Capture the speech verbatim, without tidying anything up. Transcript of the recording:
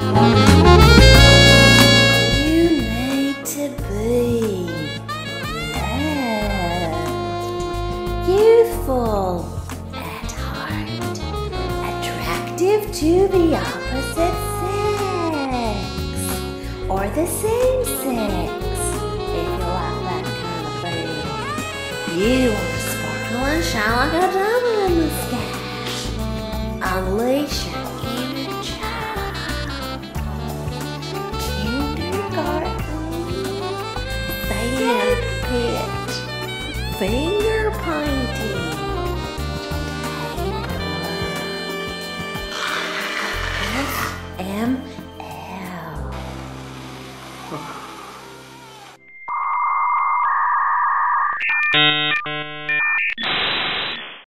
You need to be loved, youthful at heart, attractive to the opposite sex, or the same sex, if you like that kind of thing. You want to sparkle and shine like a diamond in the sky. Unleash your inner child. Kindergarten, sandpit, finger painting, paper, F M